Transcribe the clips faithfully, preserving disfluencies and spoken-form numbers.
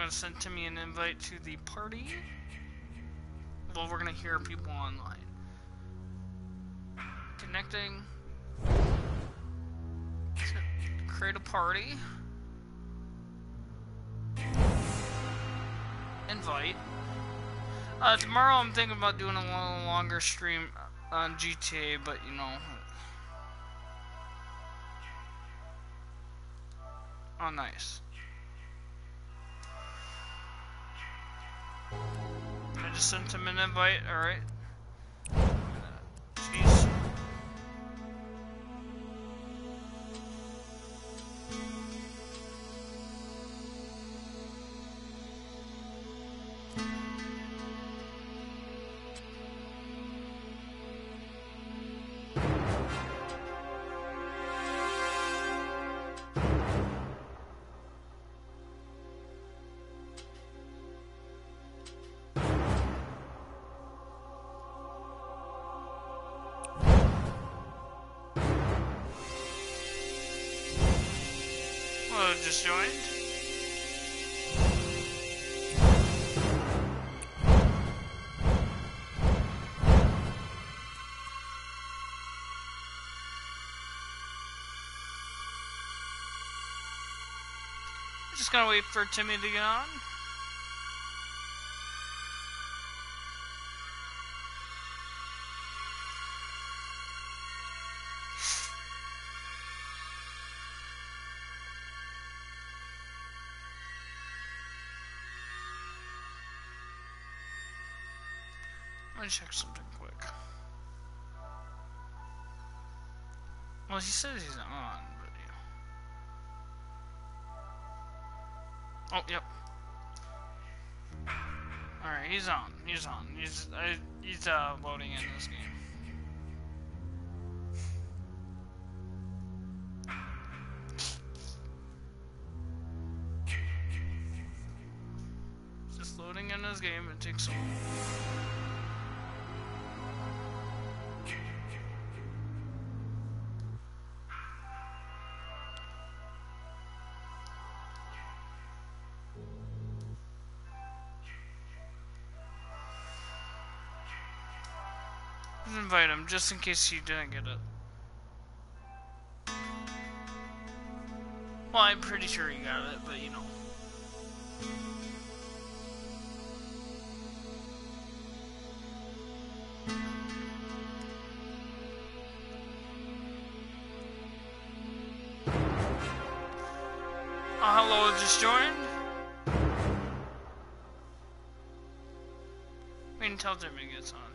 gonna send Timmy an invite to the party. Well, we're gonna hear people online. Connecting. Create a party. Invite. Uh, tomorrow I'm thinking about doing a little longer stream on G T A, but you know. Oh, nice. I just sent him an invite, alright. Jeez. Just joined. Just gonna wait for Timmy to get on. Let me check something quick. Well, he says he's on, but yeah. Oh, yep. Alright, he's on. He's on. He's uh, he's uh loading in this game. Just loading in this game. It takes some. Invite him just in case he didn't get it. Well, I'm pretty sure he got it, but you know. Oh, hello, just joined. Wait until Timmy gets on.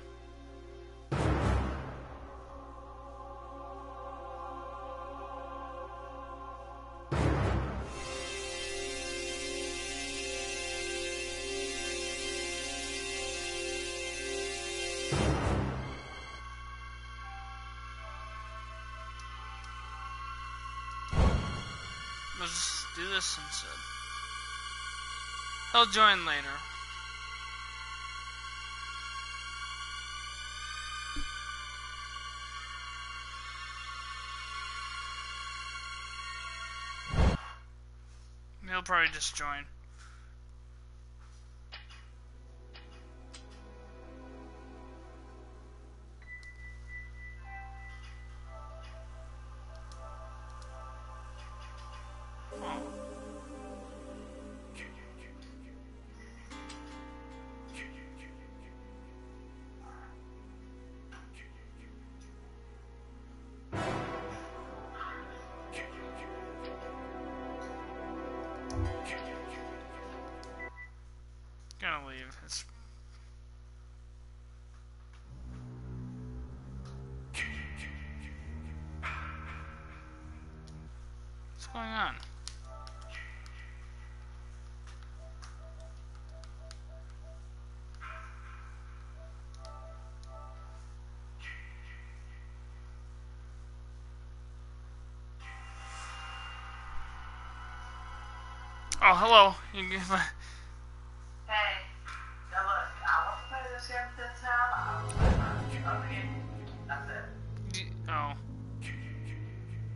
Let's do this instead. He'll join later. He'll probably just join. Gonna leave. It's what's going on? Oh, hello. You can give my Hey, now look, I want to play this game this time. I will play my okay. That's it. oh.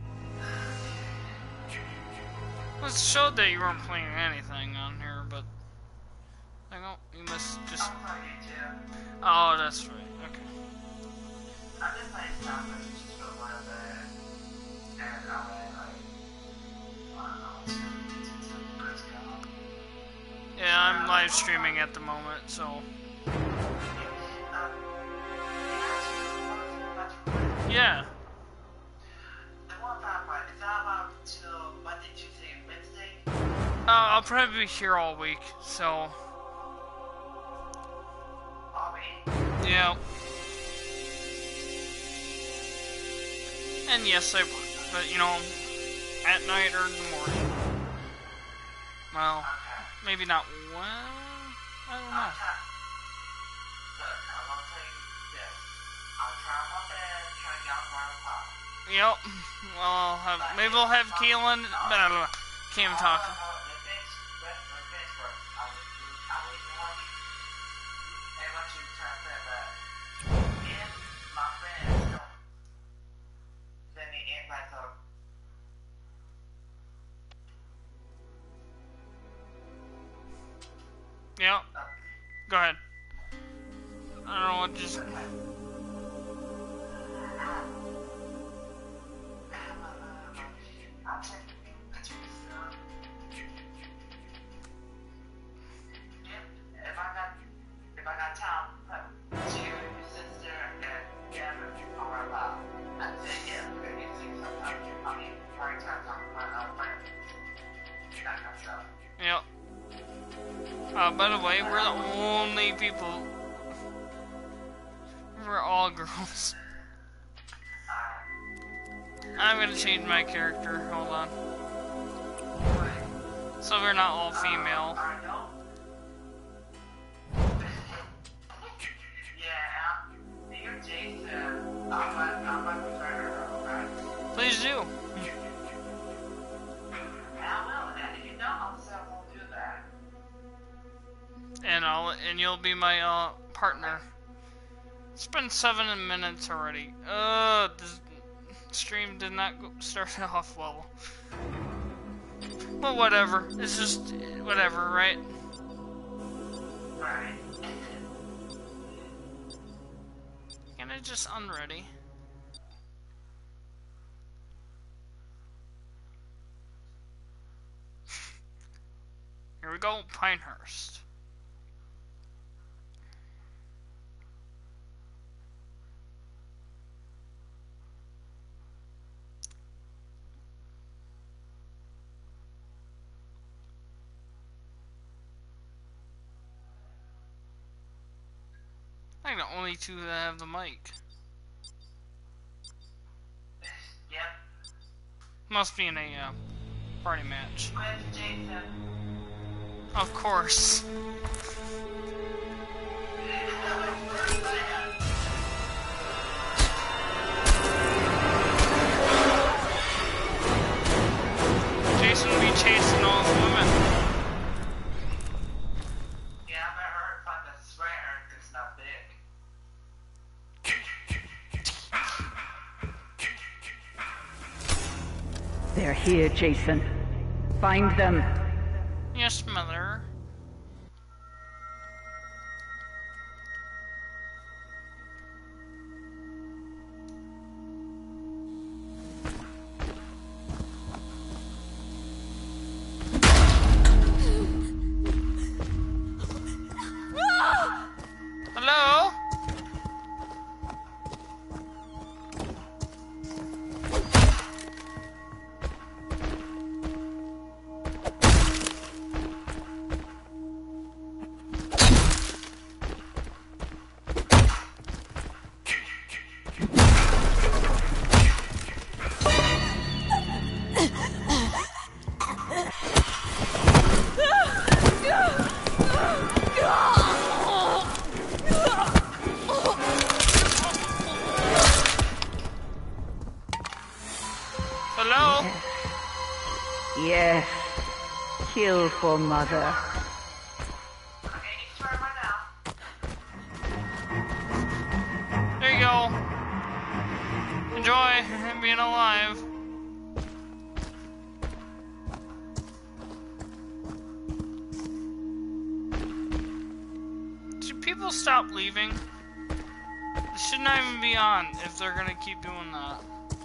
Well, it showed that you weren't playing anything on here, but Hang on, you must just. I'm playing YouTube. Oh, that's right. Okay. I'm just playing stuff, but it's just a little bit. And I'm really like, I don't know, it's it's a good go. Yeah, I'm live streaming at the moment, so. Um, Yeah. the one five part, is that about till Monday, Tuesday, and Wednesday? Uh, I'll probably be here all week, so. All week? Yeah. And yes, I work, but you know, at night or in the morning. Well, Okay. maybe not one. I don't know. I'll try. Look, I'm gonna tell you this. I'll try my best, try to get out by o'clock. Yep. Well, I'll have, maybe we'll have Keelan. Blah, blah, blah. Can't even talk. Yep. Go ahead. I don't know what just. Yep. Uh, by the way, we're the only people. We're all girls. I'm gonna change my character. Hold on. So we're not all female. Please do. And I'll and you'll be my uh partner. It's been seven minutes already. Uh, this stream did not go, start off well. But whatever. It's just whatever, right? Right. Can I just unready? Here we go, Pinehurst. I think the only two that have the mic. Yep. Must be in a uh, party match. Where's Jason? Of course. Jason will be chasing all the women. Yeah, I better find a sweater that's not big. They're here, Jason. Find them. Yes, mother. Hello? Hello? Yes. Kill for mother. Okay, you swear right now. There you go. Enjoy being alive. people stop leaving? It should not even be on if they're gonna keep doing that.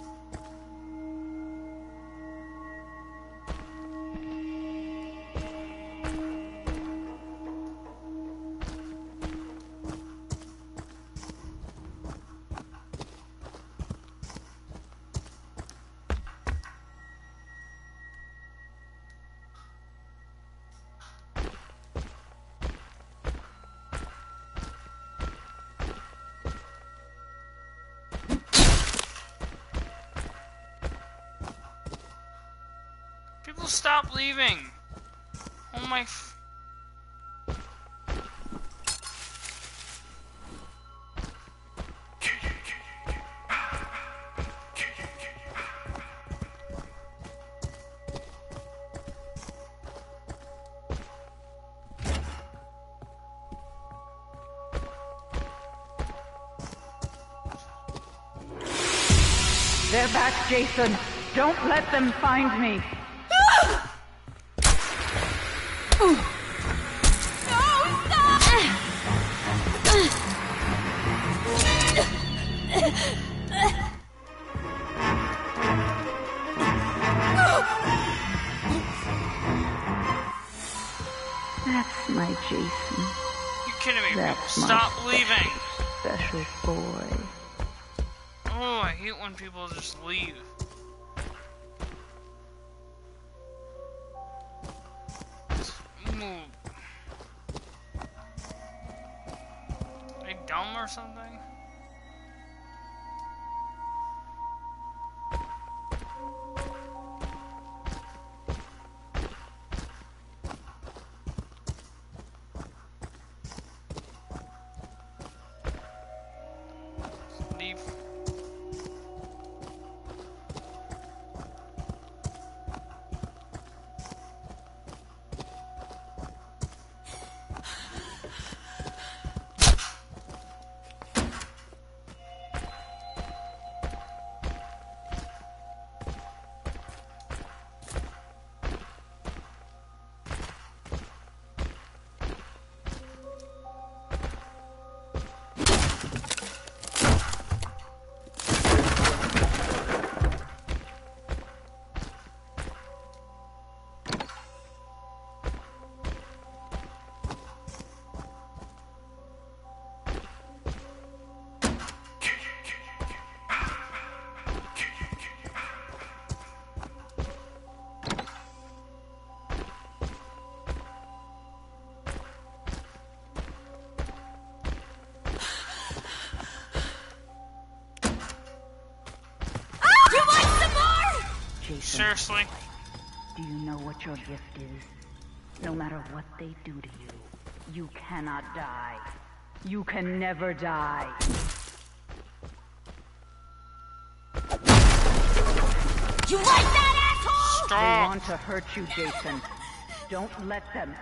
People stop leaving. Oh my f- They're back, Jason. Don't let them find me. That's my Jason. You kidding me? That's People, my stop leaving. Special boy. Oh, I hate when people just leave. Just move. Are they dumb or something? Leave. Jason, Seriously? do you know what your gift is? No matter what they do to you, you cannot die. You can never die. You like that, asshole? They Stop. want to hurt you, Jason. Don't let them.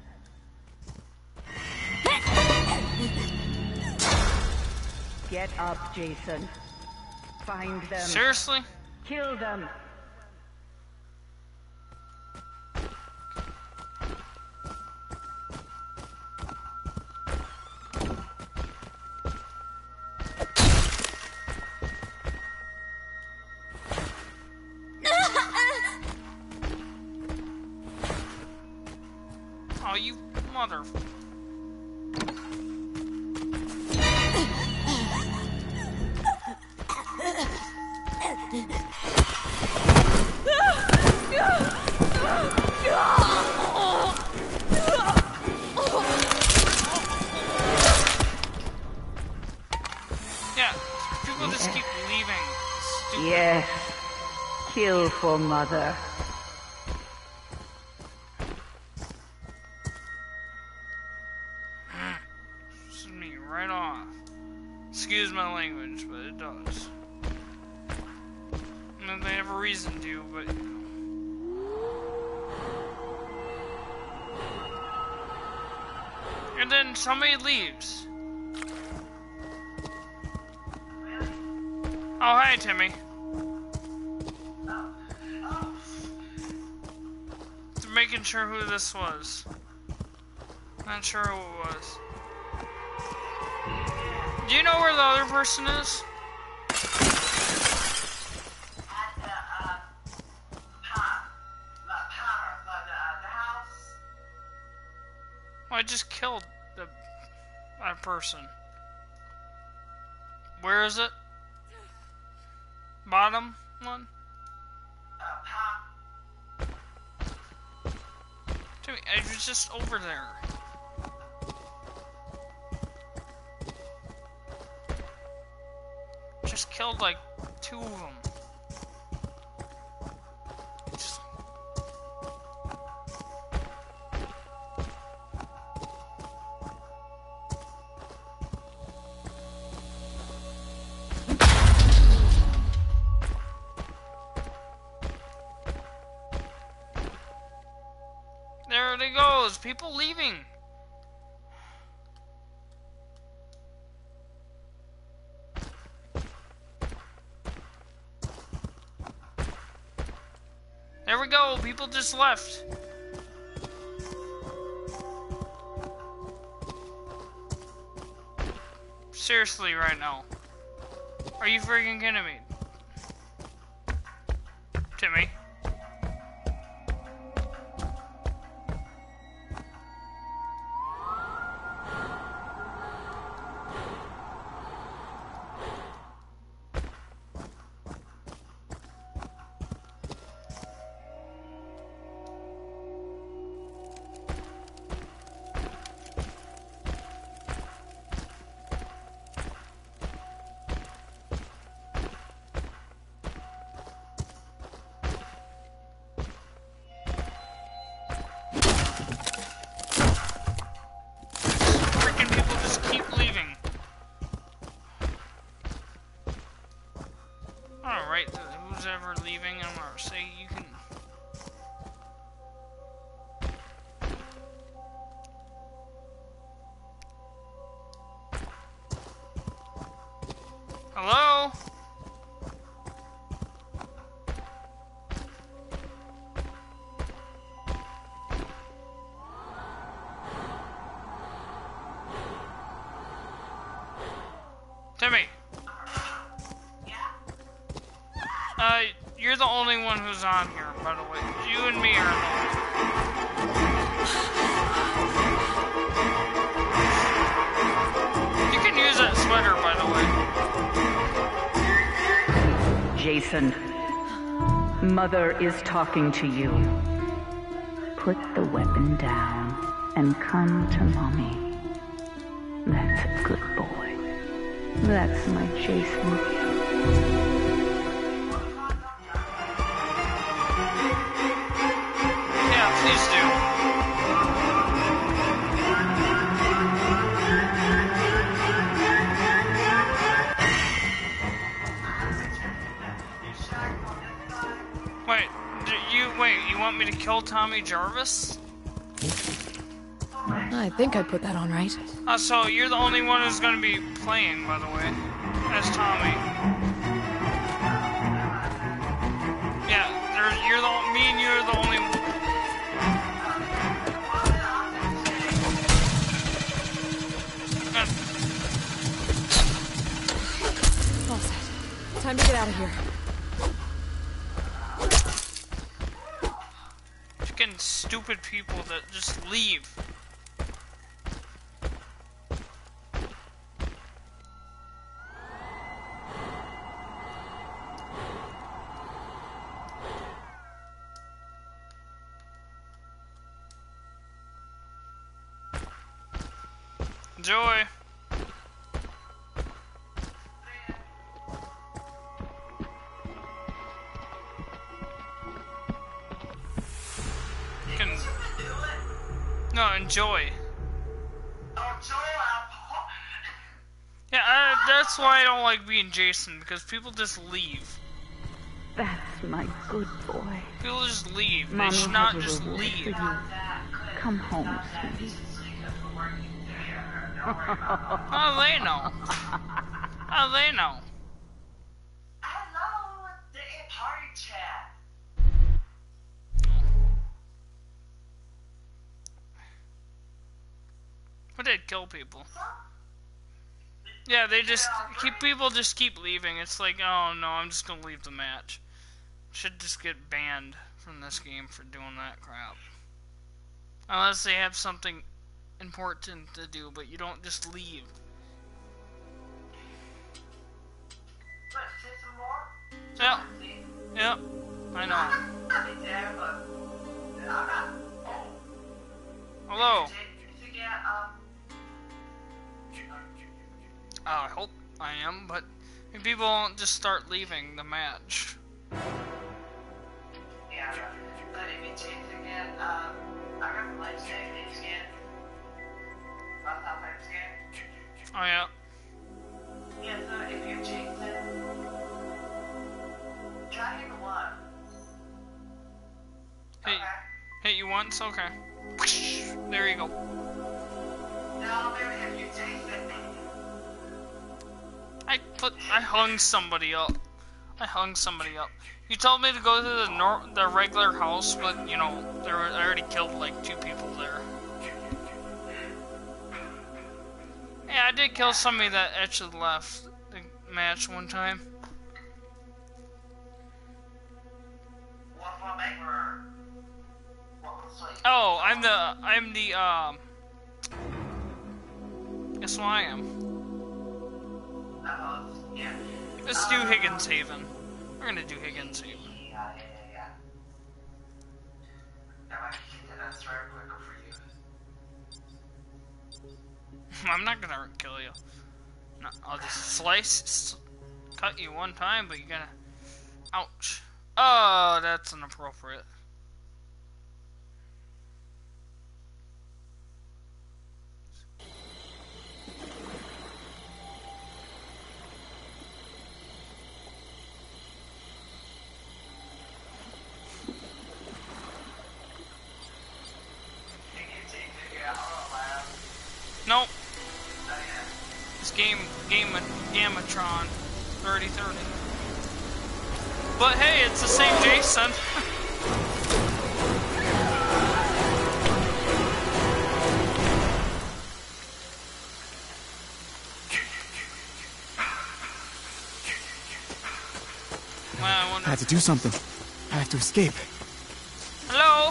Get up, Jason. Find them. Seriously? Kill them. Oh, you mother... Yeah, people just keep leaving. Stupid. Yes. Kill for mother. Pisses me right off. Excuse my language, but it does. I mean, they have a reason to, but... And then somebody leaves. Oh, hi, Timmy. Just making sure who this was. Not sure who it was. Do you know where the other person is? At the, uh, Palmer. The Palmer, the, the, the house. Well, I just killed the that person. Where is it? Bottom one? Uh, Palmer. Dude, I was just over there. Just killed like two of them. Just... There it goes, people leaving. There we go, people just left. Seriously, right now. Are you freaking kidding me? Timmy? Ever leaving, I'm gonna say you can. Hello? Timmy. Uh, you're the only one who's on here, by the way. You and me are the only. You can use that sweater, by the way. Jason, Mother is talking to you. Put the weapon down and come to Mommy. That's a good boy. That's my Jason. Please do. Wait, do you wait, you want me to kill Tommy Jarvis? I think I put that on right. Uh, so you're the only one who's gonna be playing, by the way, as Tommy. Yeah, there, you're the me and you are the only. All set. Time to get out of here. Freaking stupid people that just leave. Enjoy. Can... No, enjoy. Yeah, I, that's why I don't like being Jason, because people just leave. That's my good boy. People just leave. Mommy they should not has a just reward leave. for you. Come home, sweetie. How do they know? How do they know? Hello, the party chat. Who did kill people? Yeah, they just keep people just keep leaving. It's like, oh no, I'm just gonna leave the match. Should just get banned from this game for doing that crap. Unless they have something important to do, but you don't just leave. What, see some more? Yep, See? yep, I know. Yeah, but I'm not. Oh. Hello. Did you get, um, Uh, I hope I am, but if people won't just start leaving the match. yeah, but if you change again, um, I got the light saving skin. Last time I skin. Oh yeah. Yeah, so if you change it, try hit the one. Hey, Okay. hit you once? Okay. There you go. No, maybe if you change it. I put, I hung somebody up. I hung somebody up. You told me to go to the nor the regular house, but you know, there were, I already killed like two people there. Yeah, I did kill somebody that actually left the match one time. What for maker? What was like? Oh, I'm the, I'm the, um, guess what I am? Uh, yeah. Let's do Higgins Haven. We're gonna do Higgins Haven. Yeah, yeah, yeah, yeah. That might get that start quicker for you. I'm not gonna kill you. No, I'll just slice, s cut you one time, but you're gonna, ouch. Oh, that's inappropriate. Nope. This game, game, Gamatron, thirty thirty. But hey, it's the same Jason. Well, I wonder. I have to do something. I have to escape. Hello?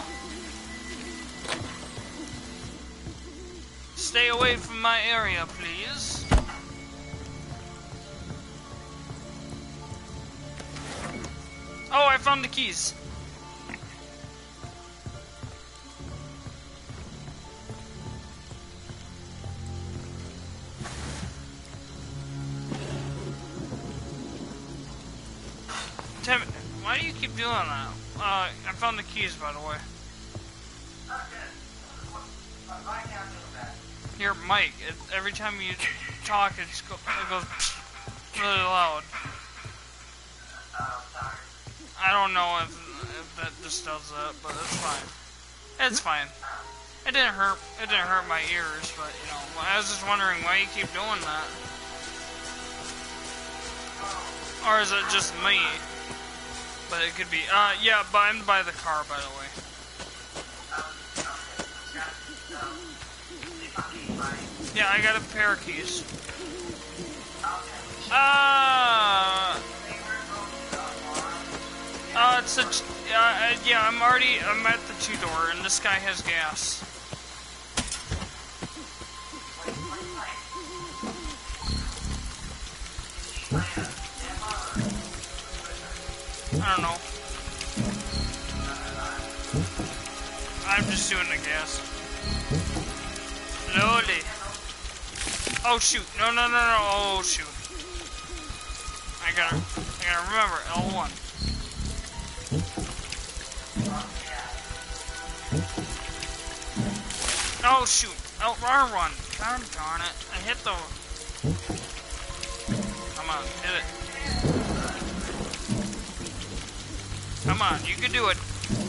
Stay away from my area, please. Oh, I found the keys. Tim, why do you keep doing that? Uh, I found the keys, by the way. Your mic, it, every time you talk, it, just go, it goes really loud. I don't know if, if that just does that, but it's fine. It's fine. It didn't hurt. It didn't hurt my ears, but you know, I was just wondering why you keep doing that. Or is it just me? But it could be. Uh, yeah, but I'm by the car, by the way. Yeah, I got a pair of keys. Uh, uh, it's a, uh, yeah, I'm already, I'm at the two door, and this guy has gas. I don't know. I'm just doing the gas. Slowly. Oh shoot, no, no, no, no, oh shoot. I gotta, I gotta remember, L one. Oh shoot, L R one. God darn it, I hit the... Come on, hit it. Come on, you can do it.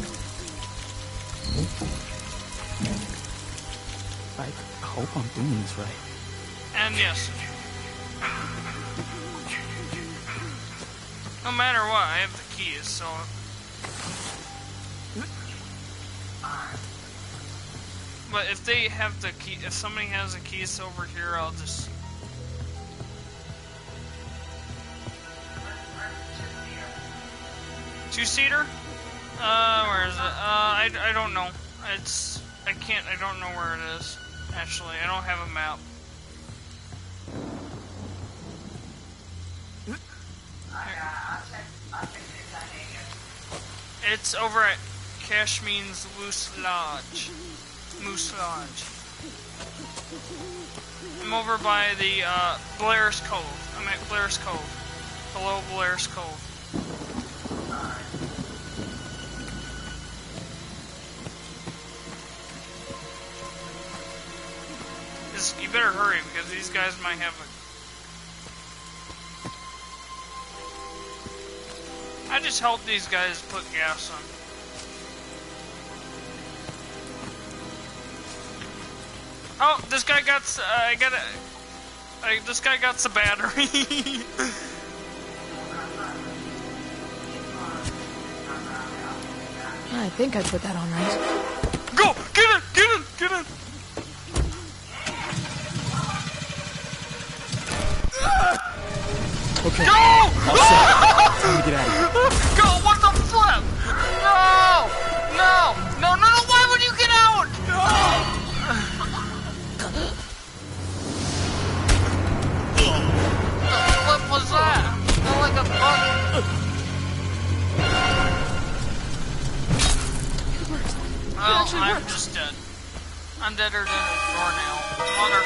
I hope I'm doing this right. And yes. No matter what, I have the keys, so... But if they have the key, if somebody has the keys over here, I'll just... Two-seater? Uh, where is it? Uh, I, I don't know. It's... I can't... I don't know where it is. Actually, I don't have a map. It's over at Cashmean's Moose Lodge. Moose Lodge. I'm over by the, uh, Blair's Cove. I'm at Blair's Cove. Below Blair's Cove. Just, you better hurry, because these guys might have a... I just helped these guys put gas on. Oh, this guy got, uh, I got a, I, this guy got the battery. I think I put that on right. Go! Get in! Get in! Get in! Okay. Go! All set. Time to get out of here. Go! What the flip? No! No! No! No! No! Why would you get out? No! What was that? Felt like a bug. Well, I'm worked. Just dead. I'm deader than a doornail. Mother.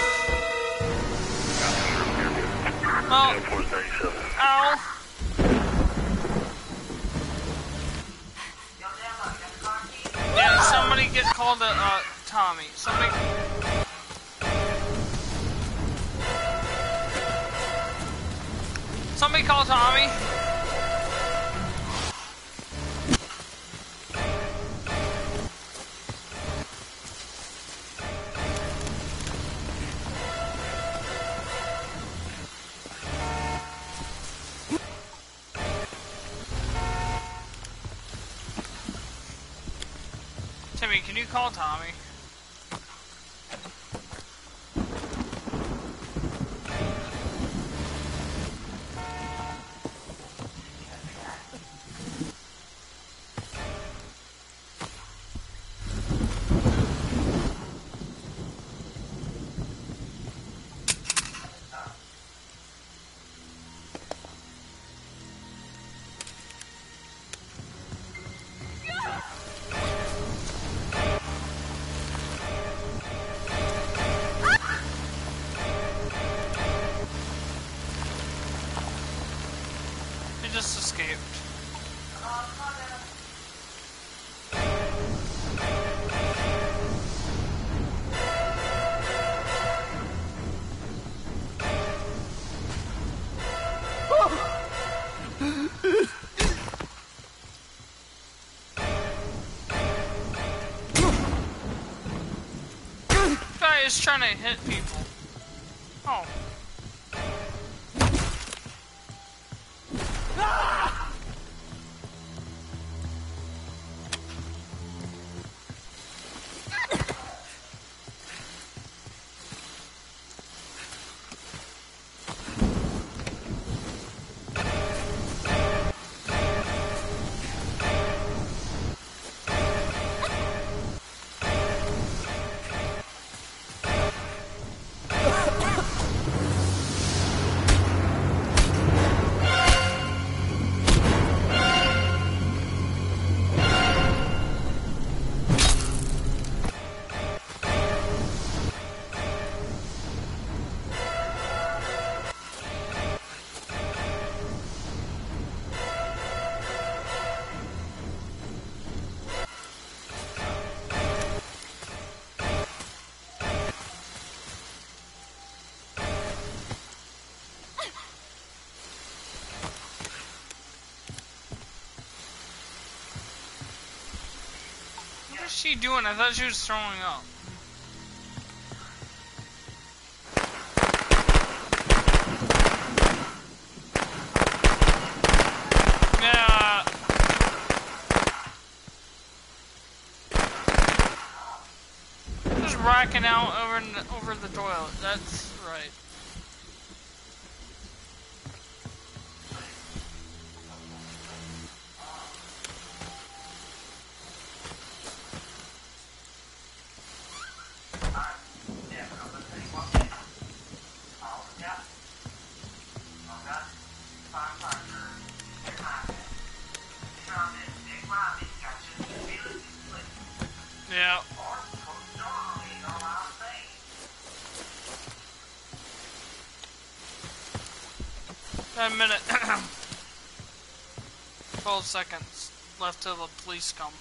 Oh. Ow. Yeah, somebody get called a, uh, Tommy. Somebody... Somebody call Tommy. Timmy, can you call Tommy? Just escaped. Guy is trying to hit people. Oh. What is she doing? I thought she was throwing up. Yeah. Just racking out over in the, over the toilet. That's right. Yeah. Or normally on our thing. Got a minute. Twelve seconds left till the police come.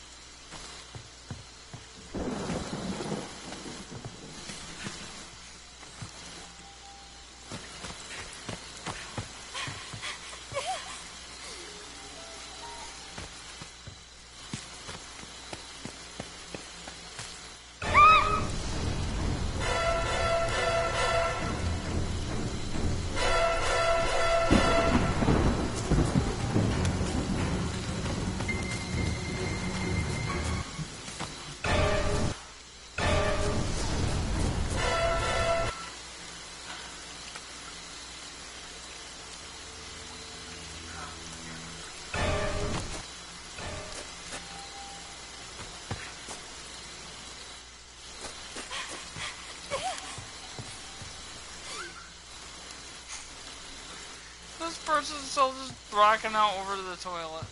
This person's still just rocking out over to the toilet.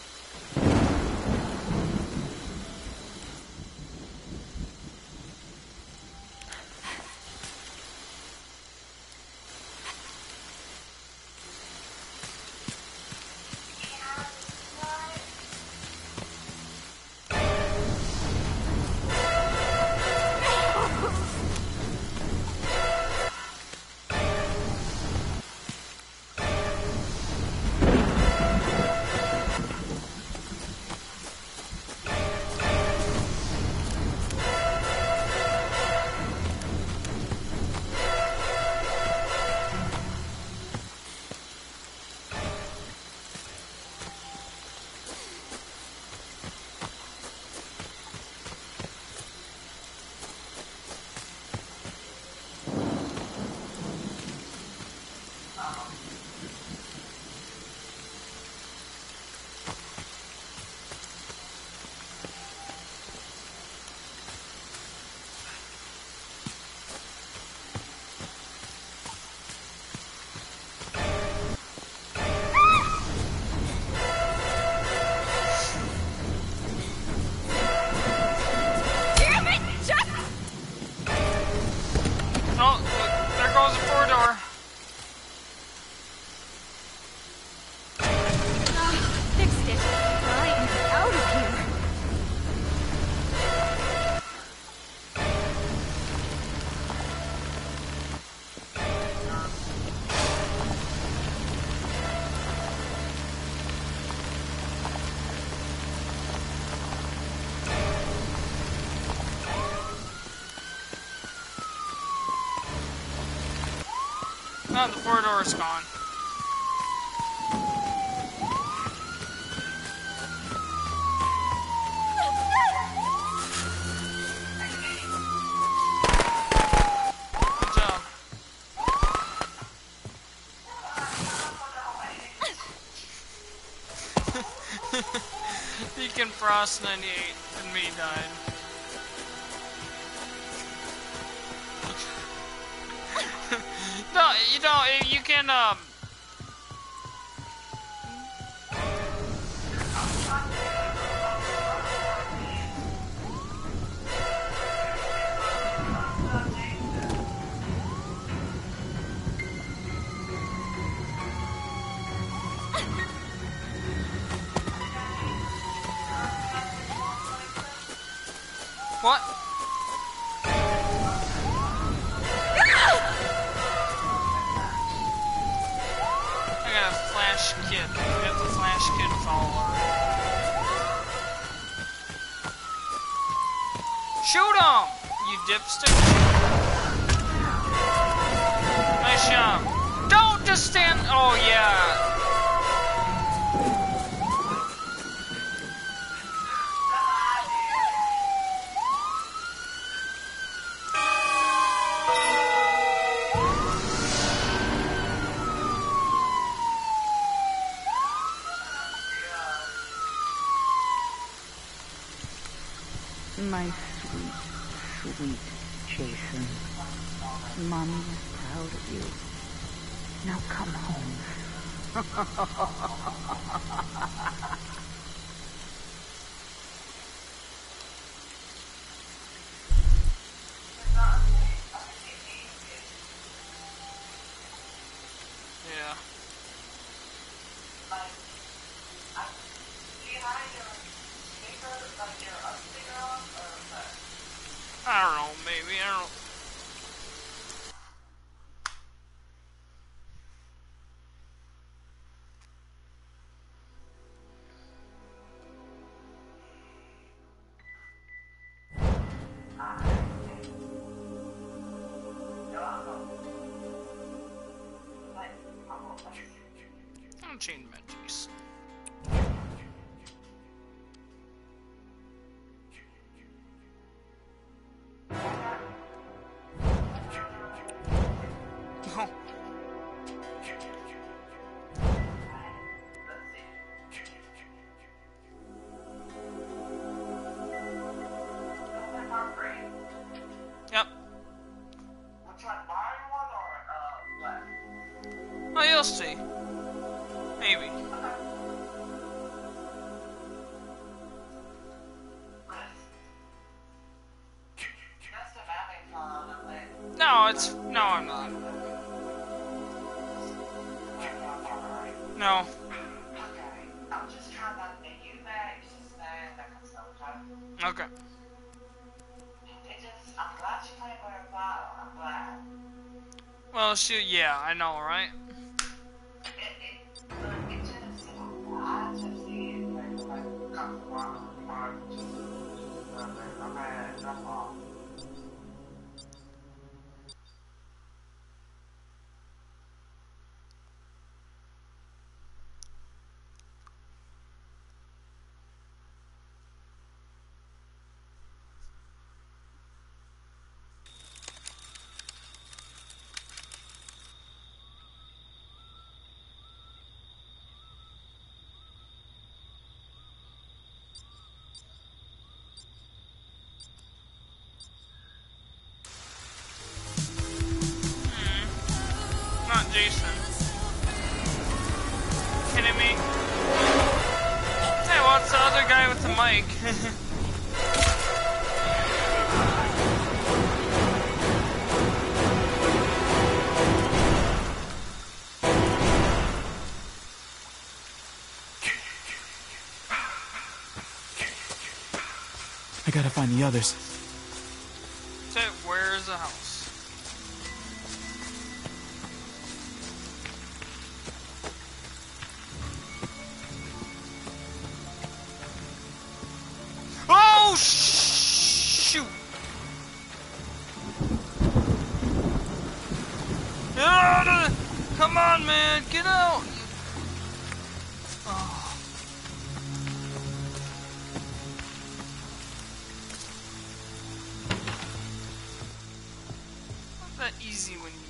Oh, look, there goes the corridor. Ah, fixed it. I am out of here. Oh, the corridor is gone. Good job. Deacon Frost ninety-eight and me died. No, you know, you can, um... What? I got a flash kit. I got the flash kit follower. Shoot him! You dipstick. Nice job. Don't just stand. Oh, yeah. My sweet, sweet Jason. Mommy is proud of you. Now come home. unchained Mentees. No. Yep. Which one, Mario one or uh, Black? Oh, you'll see. Maybe. That's the having fun, I'm like, No, it's no, I'm not. No. okay, I'm just trying not to make you mad, it's just mad, that kind of stuff, okay? Okay. It just, I'm glad you played with a bottle, I'm glad. Well, shoot, yeah, I know, right? It, it, look, it just, I just see it, like, like, come from bottle, or just, okay, I'm mad, that's all. Not Jason. Kidding me? Hey, what's the other guy with the mic? I gotta find the others. So, where's the house? Oh, shoot! Ah, come on, man, get out! Oh. Not that easy when you...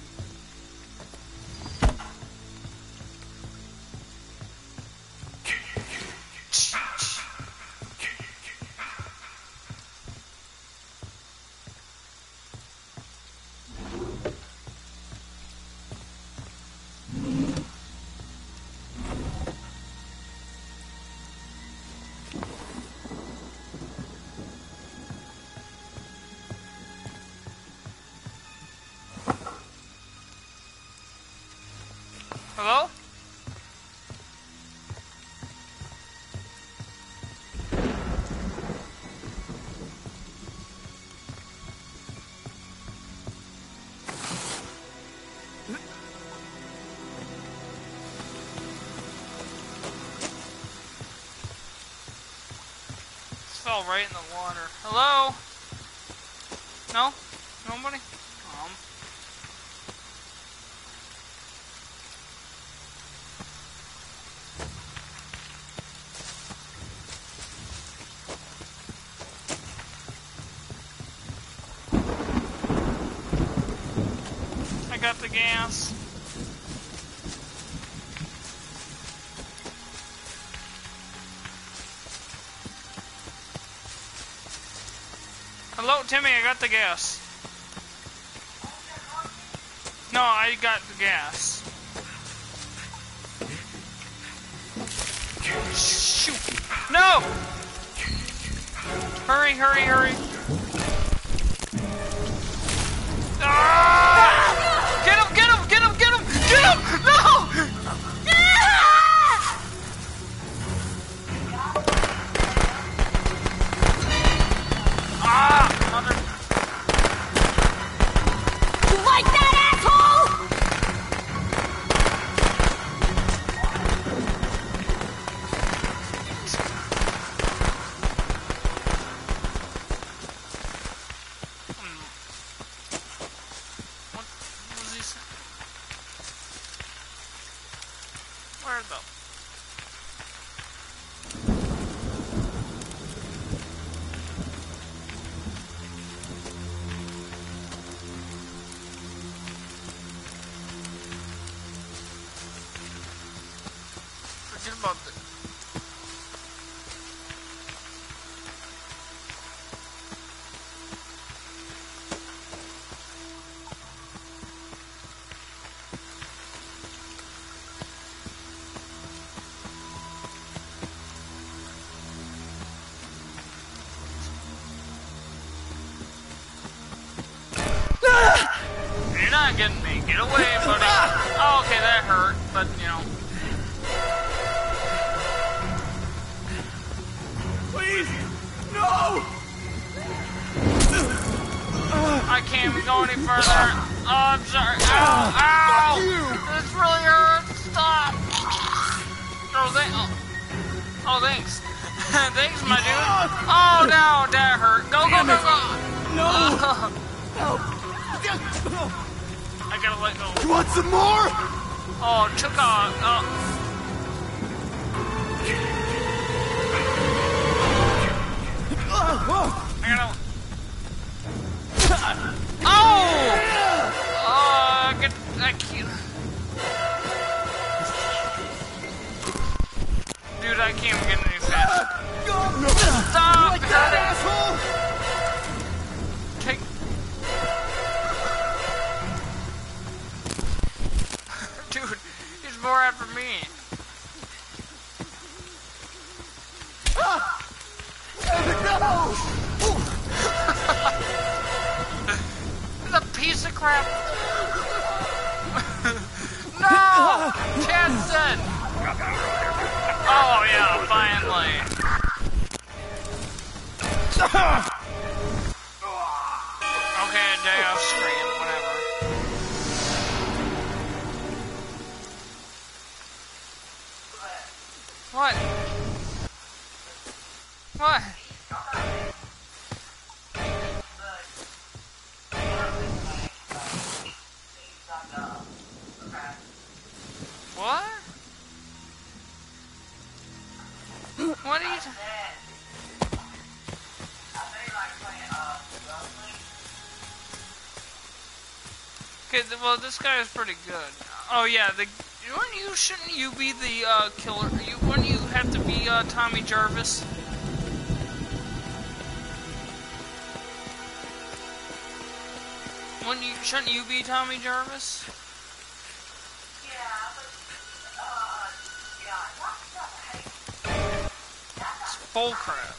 Hello? This fell right in the water. Hello? No? Nobody? Um. I got the gas. Hello, Timmy, I got the gas. No, I got the gas. Shoot! No! Hurry, hurry, hurry. Ah! Get him, get him, get him, get him, get him! No! Ah! Mother... You like that, asshole? about this. You're not getting me. Get away, buddy. Oh, okay, that hurt, but, you know. Please! No! I can't even go any further. Oh, I'm sorry. Ow! Ow! This really hurts. Stop! Oh, thank oh. oh thanks. Thanks, my dude. Oh, no, that hurt. Go, go, go, go. No! Oh. I gotta let go. You want some more? Oh, took off. Oh. I gotta. Oh! Oh, I get. I can't. Dude, I can't even get any faster. Stop! Like that, asshole! Take. Dude, he's more after me. Ah! No! It's a piece of crap. No! Jensen! Oh yeah, finally. Okay, a day off screen, whatever. What? What? What? What are you t- Okay, well, this guy is pretty good. Oh yeah, the wouldn't you shouldn't you be the uh, killer? You wouldn't you have to be uh, Tommy Jarvis? Wouldn't you shouldn't you be Tommy Jarvis? It's bull crap.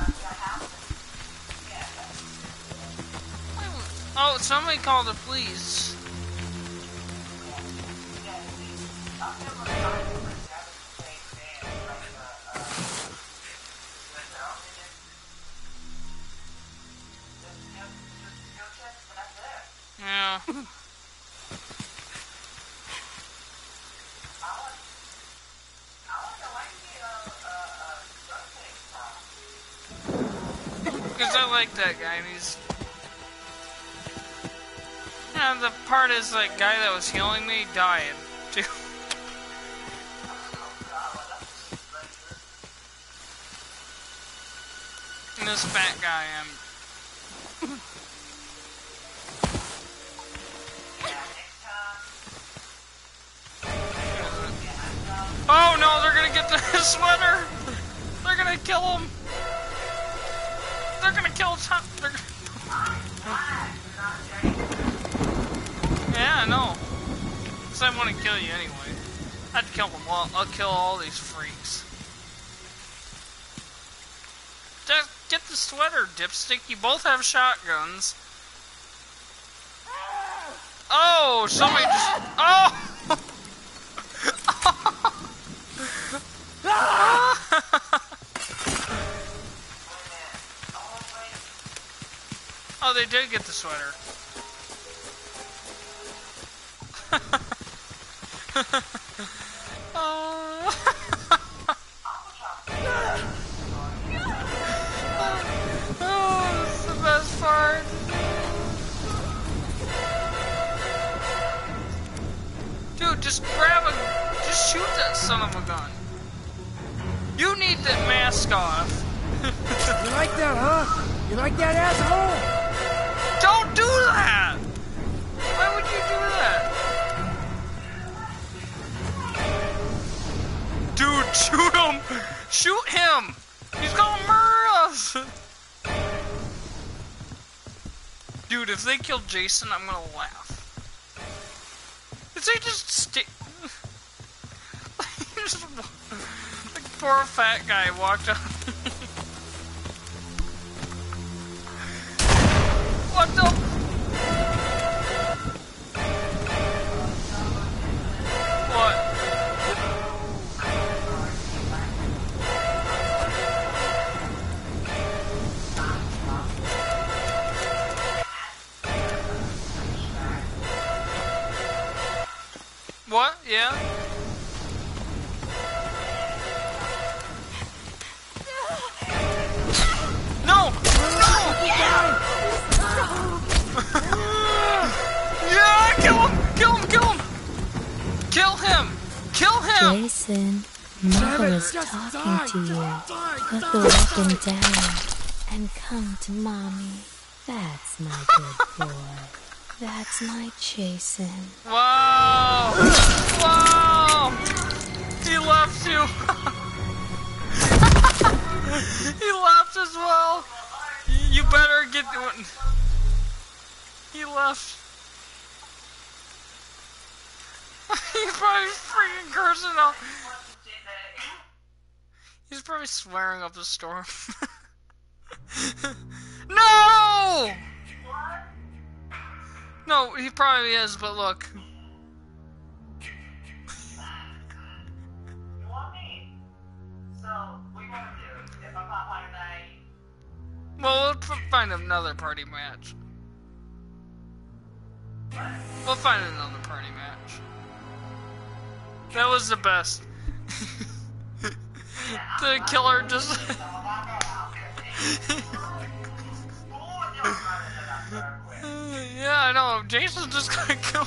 Oh, somebody called the police. Yeah. Because I like that guy, and he's... Yeah, the part is, that guy that was healing me died, too. And this fat guy, I'm... Oh no, they're gonna get the sweater! They're gonna kill him! They're gonna kill Tom. They're... Yeah, I know. Because I want to kill you anyway. I'd kill them all. I'll kill all these freaks. Just get the sweater, dipstick. You both have shotguns. Oh, somebody just... Oh! Oh, they did get the sweater. Oh. Oh, this is the best part. Dude, just grab a... Just shoot that son of a gun. You need that mask off. You like that, huh? You like that, asshole? Don't do that! Why would you do that? Dude, Shoot him! Shoot him! He's gonna murder us! Dude, if they kill Jason, I'm gonna laugh. If they just stay... just... Like, poor fat guy walked up. What the... What? What? Yeah? No! No! Yeah! Yeah! Kill him! Kill him! Kill him! Kill him! Kill him! Jason, Mother is talking to you. Put the weapon down and come to Mommy. That's my good boy. That's my Jason. Wow! Wow! He left you! He left as well! You better get... He left. He's probably freaking cursing out. He's probably swearing up a storm. No! No, he probably is, but look. You want me? So, what do you want to do? If I pop out tonight? Well, we'll find another party match. We'll find another party match. That was the best. The killer just... Yeah, I know. Jason's just gonna kill.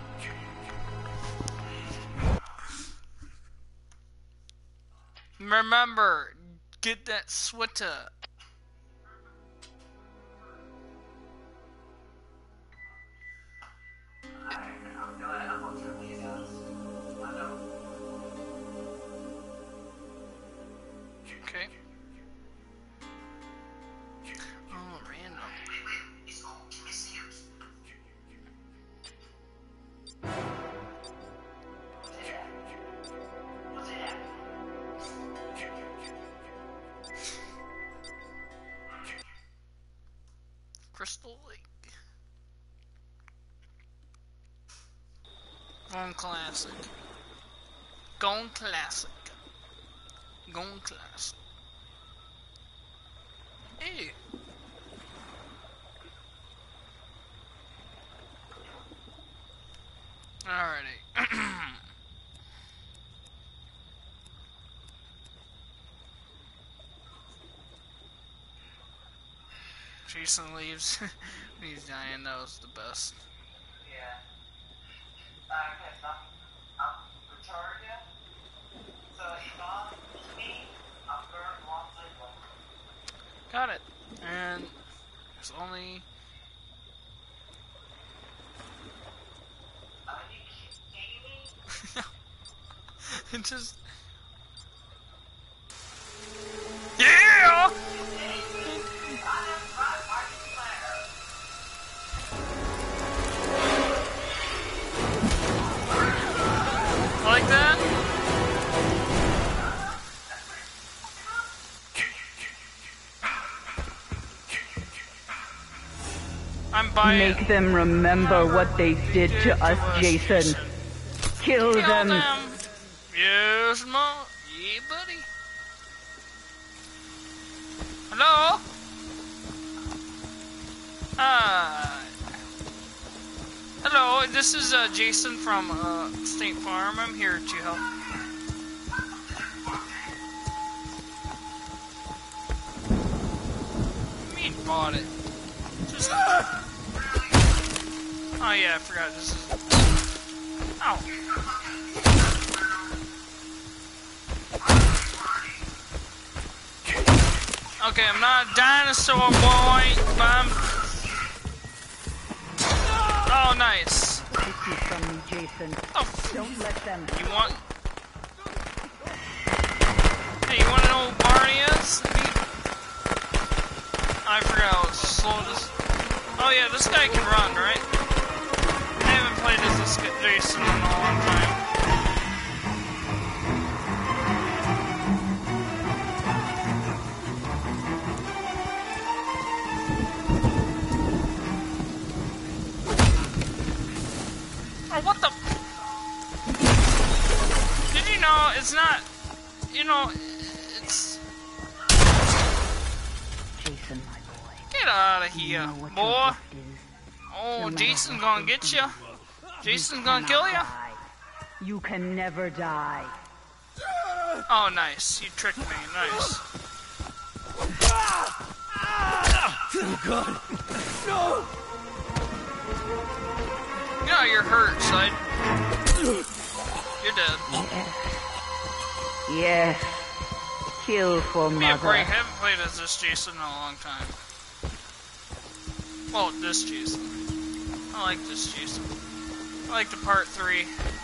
Remember, get that sweater. Okay. Oh, random. Crystal Lake. Gone classic. Gone classic. Gone classic. Hey. Alrighty. Jason leaves. He's dying. That was the best. Yeah. Uh, okay, so I'm retarded yet? So if I'm me, I'm going to walk the way. Got it. And there's only... Are you kidding me? It just... Yeah! Like that? I'm buying. Make them remember what they did to us, Jason. Kill Kill them. them. Yes, Mom. Yeah, buddy. Hello? Hi. Hello, this is uh, Jason from uh, State Farm. I'm here to help. What do you mean bought it? Just... Oh yeah, I forgot this is... Ow. Okay, I'm not a dinosaur boy, but I'm... Oh, nice. Take you from me, Jason. Oh, Don't let them. you want... Hey, you wanna know who Barney is? I forgot how slow this. Oh yeah, this guy can run, right? I haven't played as this Jason in a long time. Oh, what the? Did you know it's not? You know, it's. Jason, my boy. Get out of You here, know what boy. your gift is. Oh, No matter Jason's what gonna they get do, you. Jason's you gonna kill you. cannot die. You can never die. Oh, nice. You tricked me. Nice. Oh God! No! You know you're hurt, side. You're dead. Yes. Yes. Kill for Give me a mother. break. I haven't played as this Jason in a long time. Well, this Jason. I like this Jason. I like the part three.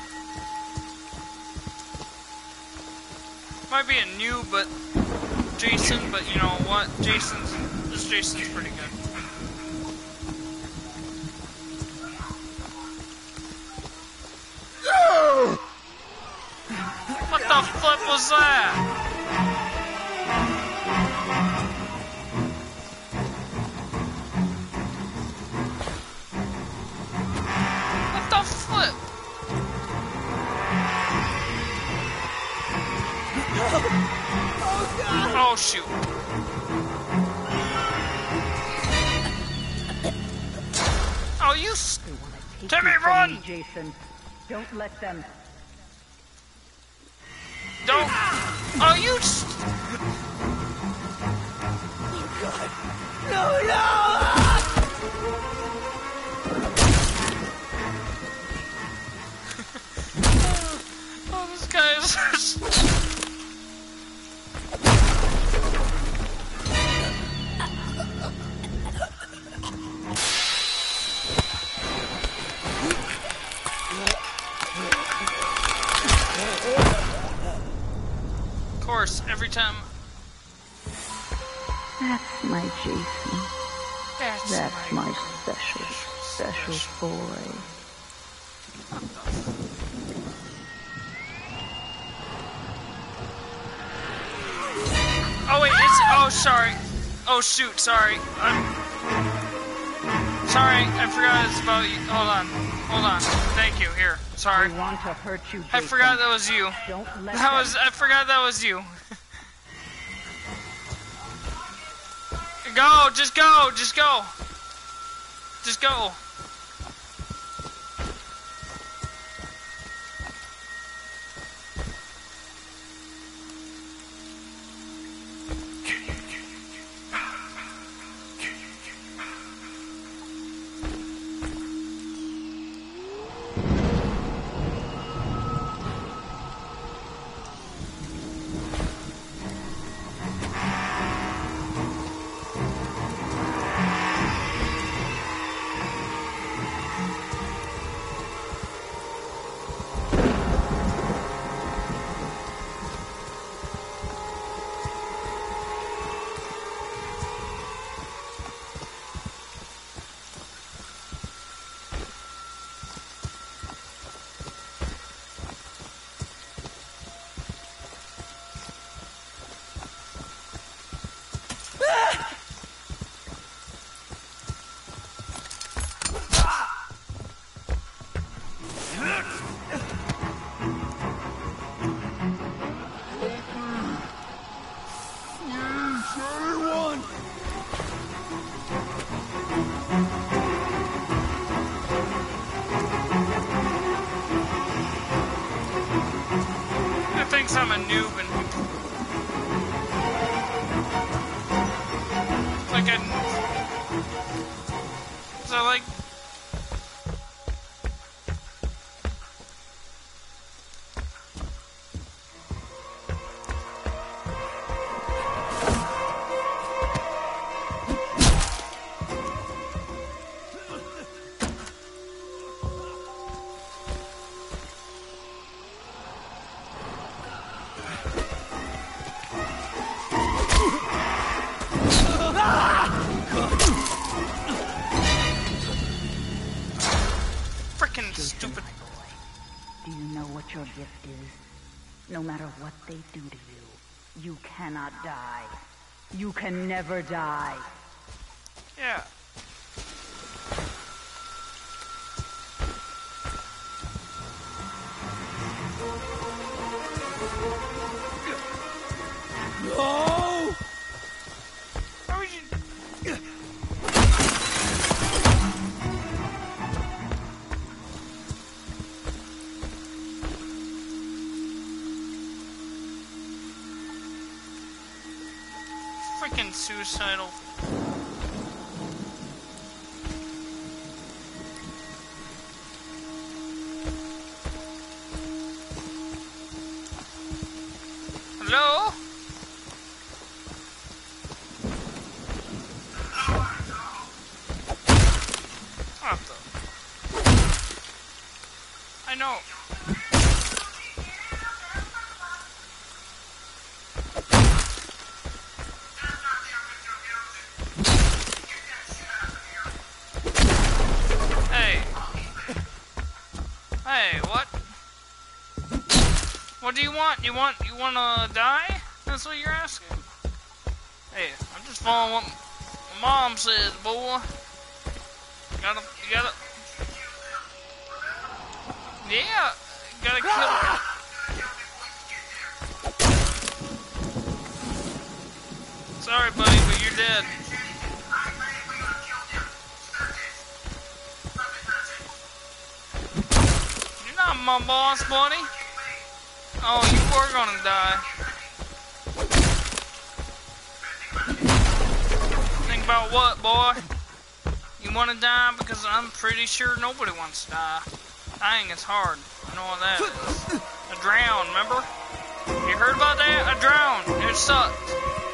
Might be a new, but Jason. But you know what? Jason's this Jason's pretty good. What the flip was that? What the flip? Oh shoot. Oh, you s- They wanna take Timmy, you from run! me, Jason. Don't let them. Don't. Oh, you. s- No, no! Oh, this guy is. Of course, every time. That's my Jason. That's, That's my special, special boy. Oh wait, it's. Oh, sorry. Oh shoot, sorry. I'm. Sorry, I forgot it's about you. Hold on. Hold on. Thank you. Here. Sorry. They want to hurt you, Jason. I forgot that was you. Don't let That them. was. I forgot that was you. Go. Just go. Just go. Just go. It thinks I'm a noob and like I. So like. what your gift is. No matter what they do to you, you cannot die. You can never die. Yeah. No! How would you... Freaking suicidal. Hello? What the? I know. Hey. Hey, what? What do you want? You want you wanna die? That's what you're asking? Hey, I'm just following what my mom says, boy. You gotta you gotta Yeah, you gotta kill Sorry buddy, but you're dead. You're not my boss, buddy. Oh, you were gonna die. Think about what, boy? You wanna die? Because I'm pretty sure nobody wants to die. Dying is hard. I know what that is. I drowned, remember? You heard about that? I drowned. It sucked.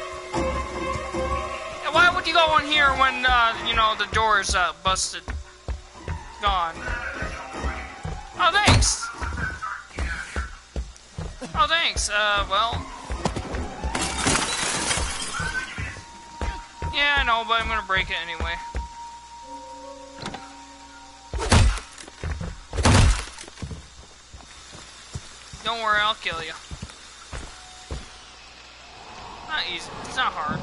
And why would you go in here when, uh, you know, the door is uh, busted? Gone. Oh, thanks. Oh, thanks. Uh, well. Yeah, I know, but I'm gonna break it anyway. Don't worry, I'll kill you. Not easy. It's not hard.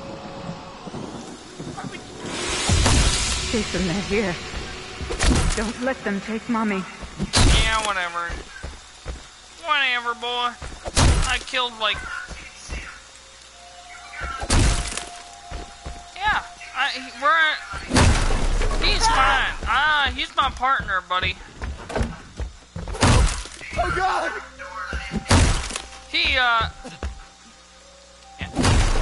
Jason, they're here. Don't let them take Mommy. Yeah, whatever. Whatever, boy. I killed, like... Yeah, I, we're... He's fine. Ah, he's my partner, buddy. Oh, God! He, uh... Yeah.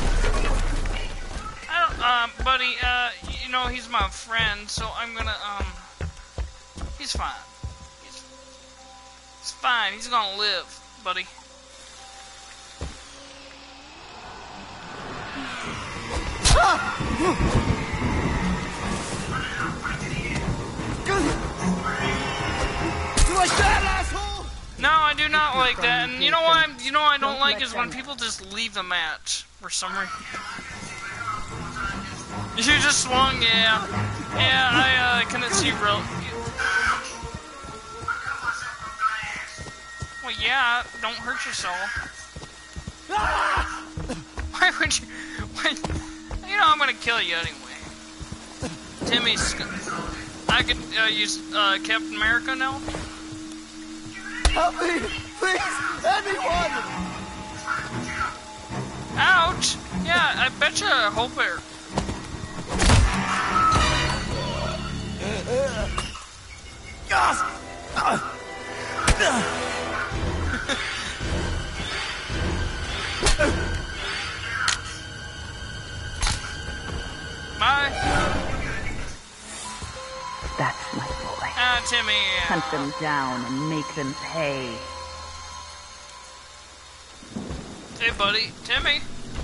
I don't, um, buddy, uh, you know, he's my friend, so I'm gonna, um... He's fine. He's, he's fine. He's gonna live, buddy. You like that, asshole? No, I do not like that. And you know what? I'm, you know what I don't like is when people just leave the match for some reason. You just swung, yeah. Yeah, I uh, couldn't see real. Well, yeah. Don't hurt yourself. Why would you? Why, you know I'm gonna kill you anyway. Timmy's. I could uh, use uh, Captain America now. Help me! Please! Anyone! Ouch! Yeah, I bet you a hope there. Bye. That's my boy. Ah, Timmy. Hunt them down and make them pay. Hey, buddy. Timmy.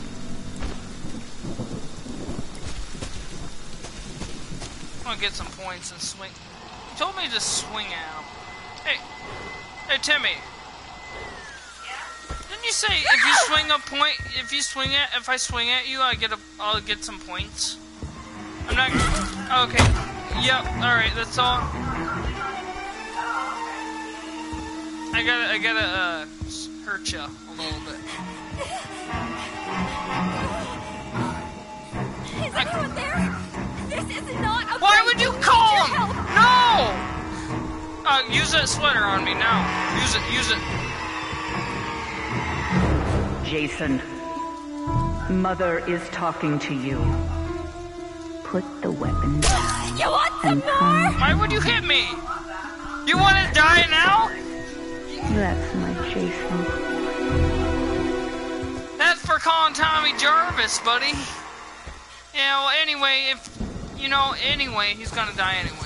I'm gonna get some points and swing. You told me to swing at him. Hey. Hey, Timmy. Didn't you say if you swing a point, if you swing it, if I swing at you, I get a, I'll get some points? I'm not. Okay. Yep. All right. That's all. I gotta, I gotta, uh, hurt you a little bit. Is anyone there? This is not a Why break. would you We need call your him? help. No! Uh, use that sweater on me now. Use it, use it. Jason, Mother is talking to you. Put the weapon down You want some and more? come. Why would you hit me? You want to die now? That's my Jason. That's for calling Tommy Jarvis, buddy. Yeah, well, anyway, if, you know, anyway, he's gonna die anyway.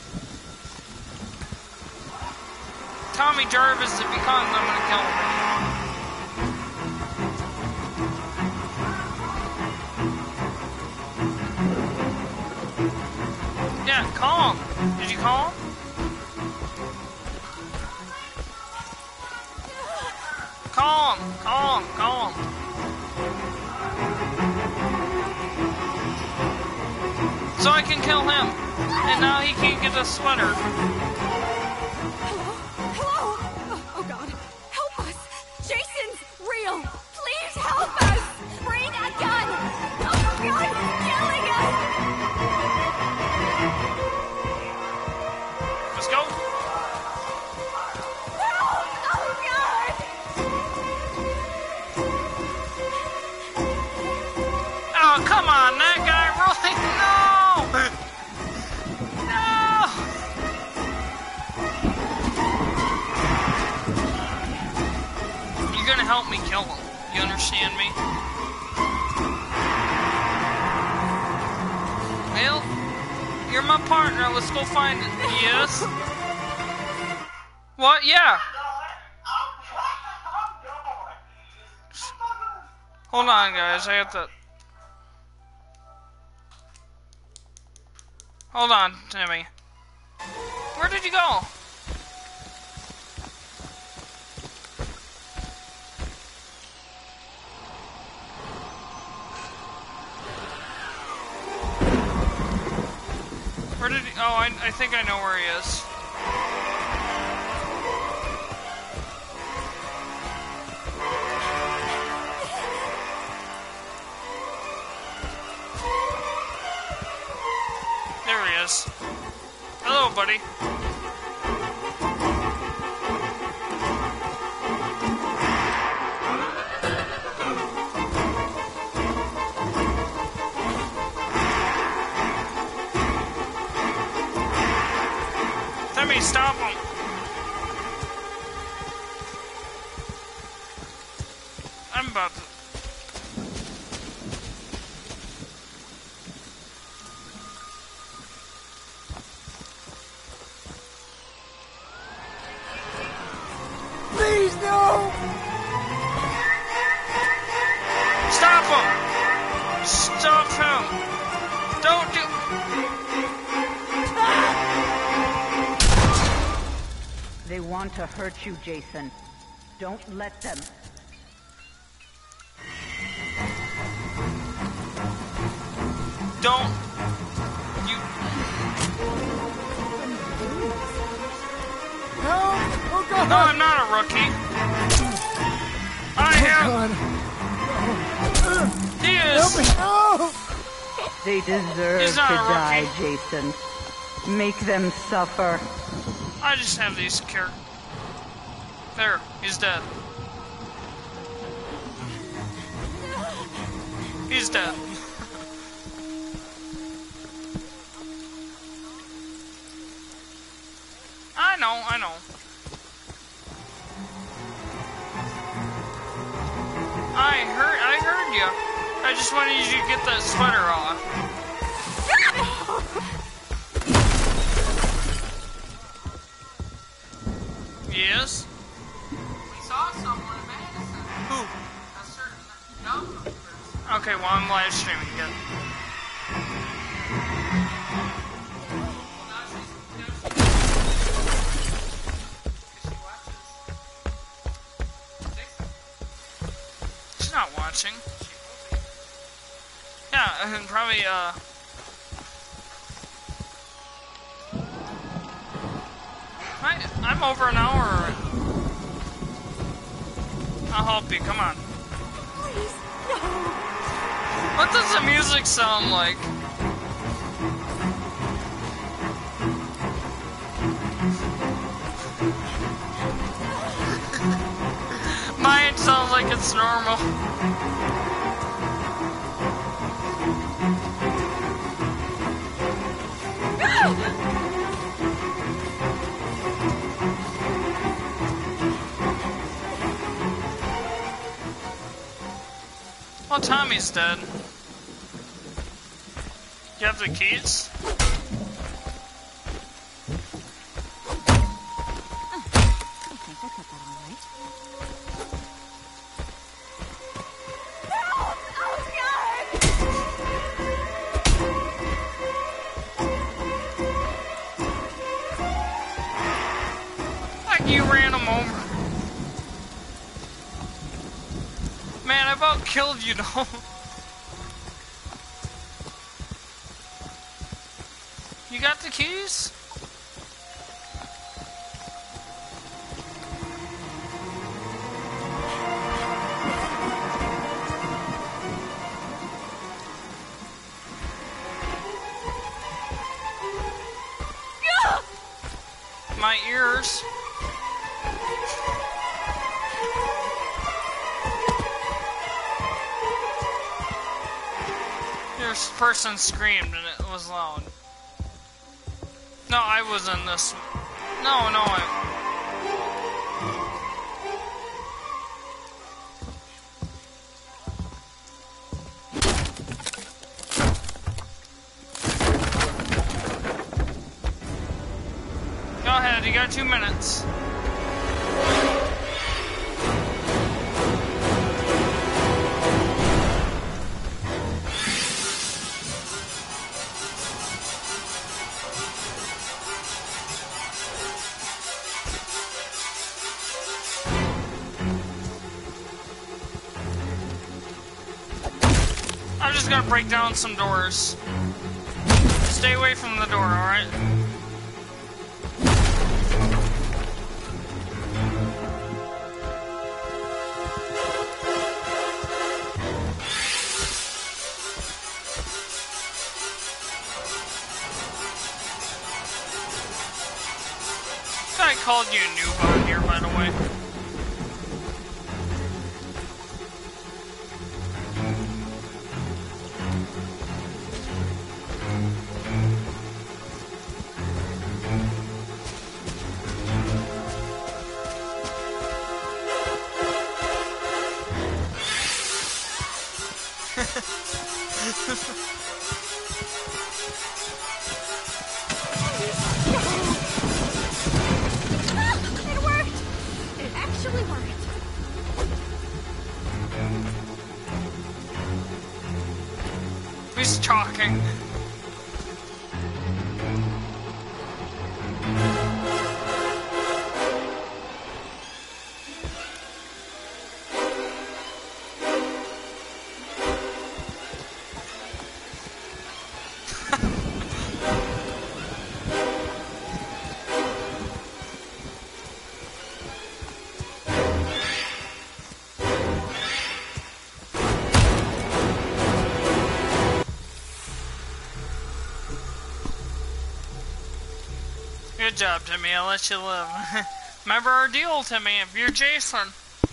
Tommy Jarvis, if he comes, I'm gonna kill him. Yeah, call him. Did you call him? Call him, call him, call him. So I can kill him. And now he can't get a sweater. Hello? Oh, oh God. Help us. Jason's real. Please help us. Bring a gun. Oh God, he's killing us. Let's go. Help. Oh God. Oh, come on, that guy really, no! No! You're gonna help me kill him. You understand me? Well, you're my partner. Let's go find it. Yes? What? Yeah. Hold on, guys. I have to... Hold on, Timmy. Where did you go? Where did he... Oh, I, I think I know where he is. There he is. Hello, buddy. Timmy, stop him. I'm about to... Please, no! Stop him! Stop him! Don't do... They want to hurt you, Jason. Don't let them. Don't... You... Help! Oh God! No, I'm not a rookie. I am... God! He Help me! is... No! They deserve He's to not a die, rookie. Jason. Make them suffer. I just have these characters. There, he's dead. He's dead. I know, I know. I heard, I heard you. I just wanted you to get that sweater off. Yes? We saw someone in Madison. Who? A certain government person. Okay, well, I'm live streaming again. Well, now she's, now she's, she watches Jason. She's not watching. Yeah, and probably, uh... I, I'm over an hour. I'll help you. Come on. Please, no. What does the music sound like? Mine sounds like it's normal. Well, Tommy's dead. You have the keys? You ran him over. Man, I about killed you, though. You got the keys? My ears. This person screamed and it was loud. No, I was in this. No, no, I. Go ahead, you got two minutes. I'm just gonna break down some doors. Stay away from the door, alright? I called you a noob on here, by the way. It worked! It actually worked. Who's talking? Good job, Timmy. I'll let you live. Remember our deal, Timmy, if you're Jason.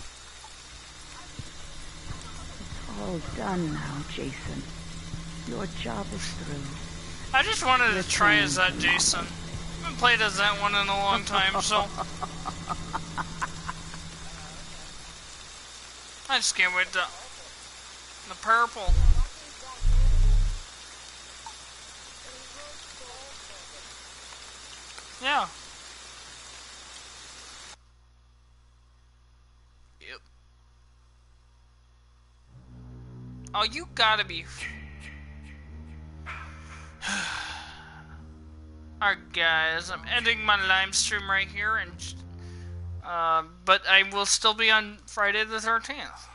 It's all done now, Jason. Your job is through. I just wanted to try as that Jason. I haven't played as that one in a long time, so... I just can't wait to... The purple. Yeah. Yep. Oh, you gotta be... Alright guys, I'm ending my live stream right here, and uh, but I will still be on Friday the thirteenth.